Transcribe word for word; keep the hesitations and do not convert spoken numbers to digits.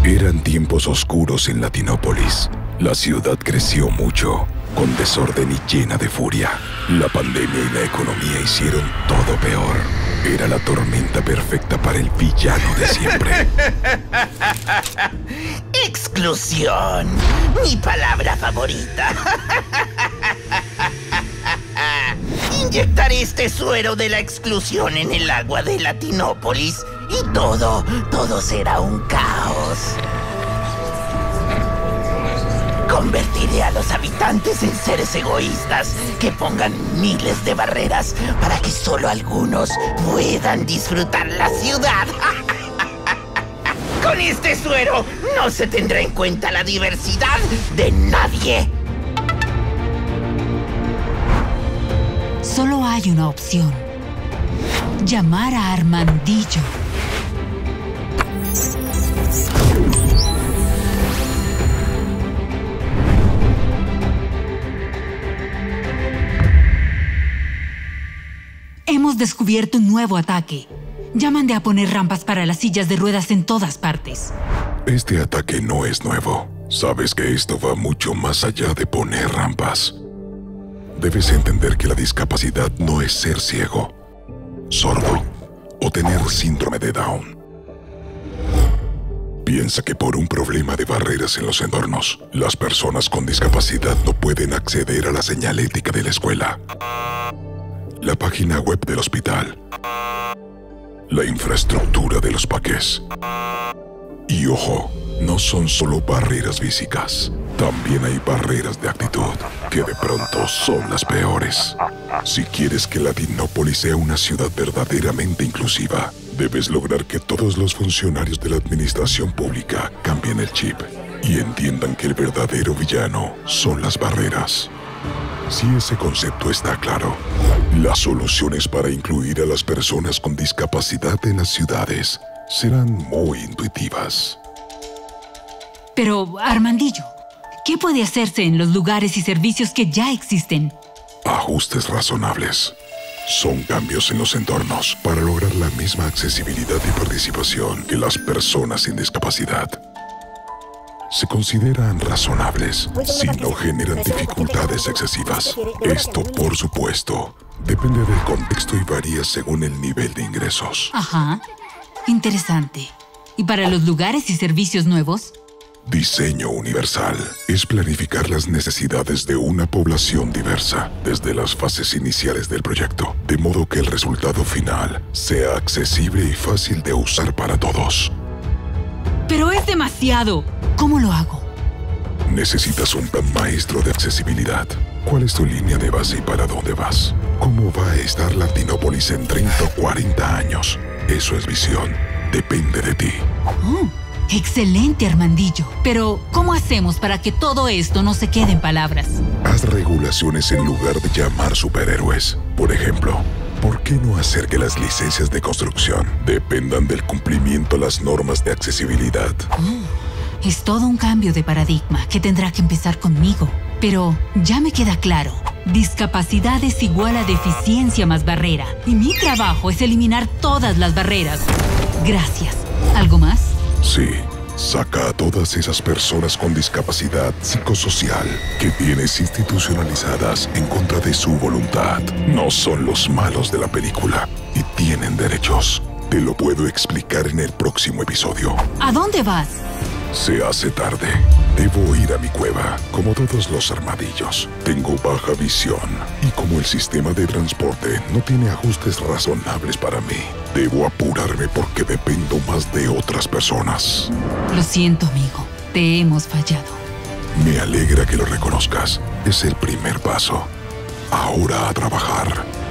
Eran tiempos oscuros en Latinópolis. La ciudad creció mucho, con desorden y llena de furia. La pandemia y la economía hicieron todo peor. Era la tormenta perfecta para el villano de siempre. Exclusión, mi palabra favorita. Inyectaré este suero de la exclusión en el agua de Latinópolis y todo, todo será un caos. Convertiré a los habitantes en seres egoístas que pongan miles de barreras para que solo algunos puedan disfrutar la ciudad. Con este suero no se tendrá en cuenta la diversidad de nadie. Solo hay una opción. Llamar a Armandillo. Hemos descubierto un nuevo ataque. Ya mandé a poner rampas para las sillas de ruedas en todas partes. Este ataque no es nuevo. Sabes que esto va mucho más allá de poner rampas. Debes entender que la discapacidad no es ser ciego, sordo o tener síndrome de Down. Piensa que por un problema de barreras en los entornos, las personas con discapacidad no pueden acceder a la señalética de la escuela, la página web del hospital, la infraestructura de los parques. Y ojo, no son solo barreras físicas. También hay barreras de actitud, que de pronto son las peores. Si quieres que Latinópolis sea una ciudad verdaderamente inclusiva, debes lograr que todos los funcionarios de la administración pública cambien el chip y entiendan que el verdadero villano son las barreras. Si ese concepto está claro, las soluciones para incluir a las personas con discapacidad en las ciudades serán muy intuitivas. Pero, Armandillo, ¿qué puede hacerse en los lugares y servicios que ya existen? Ajustes razonables. Son cambios en los entornos para lograr la misma accesibilidad y participación que las personas sin discapacidad. Se consideran razonables si no generan dificultades excesivas. Esto, por supuesto, depende del contexto y varía según el nivel de ingresos. Ajá. Interesante. ¿Y para los lugares y servicios nuevos? Diseño universal es planificar las necesidades de una población diversa desde las fases iniciales del proyecto, de modo que el resultado final sea accesible y fácil de usar para todos. ¡Pero es demasiado! ¿Cómo lo hago? Necesitas un plan maestro de accesibilidad. ¿Cuál es tu línea de base y para dónde vas? ¿Cómo va a estar Latinópolis en treinta o cuarenta años? Eso es visión. Depende de ti. Oh. Excelente, Armandillo. Pero, ¿cómo hacemos para que todo esto no se quede en palabras? Haz regulaciones en lugar de llamar superhéroes. Por ejemplo, ¿por qué no hacer que las licencias de construcción dependan del cumplimiento a las normas de accesibilidad? Oh, es todo un cambio de paradigma que tendrá que empezar conmigo. Pero ya me queda claro. Discapacidad es igual a deficiencia más barrera. Y mi trabajo es eliminar todas las barreras. Gracias. ¿Algo más? Sí, saca a todas esas personas con discapacidad psicosocial que tienes institucionalizadas en contra de su voluntad. No son los malos de la película y tienen derechos. Te lo puedo explicar en el próximo episodio. ¿A dónde vas? Se hace tarde. Debo ir a mi cueva, como todos los armadillos. Tengo baja visión y como el sistema de transporte no tiene ajustes razonables para mí, debo apurarme porque dependo más de otras personas. Lo siento, amigo. Te hemos fallado. Me alegra que lo reconozcas. Es el primer paso. Ahora a trabajar.